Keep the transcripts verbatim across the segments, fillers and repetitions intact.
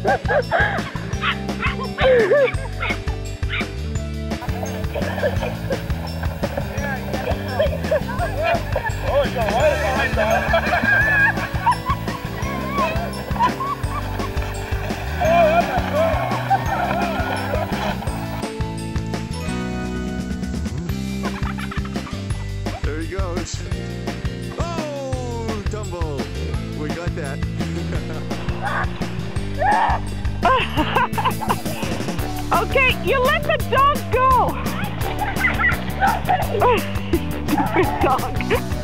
There he goes. Oh, tumble. We got that. Okay, you let the dog go. Stupid dog.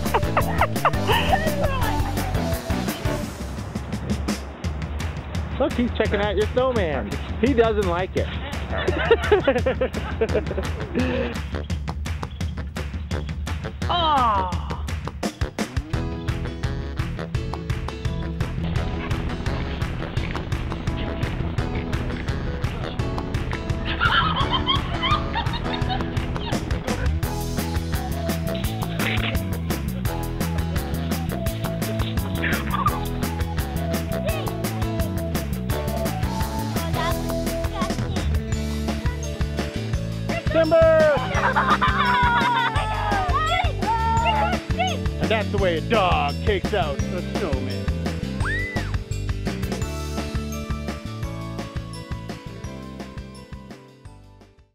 Look, he's checking out your snowman. He doesn't like it. Oh. Timber! And that's the way a dog takes out a snowman.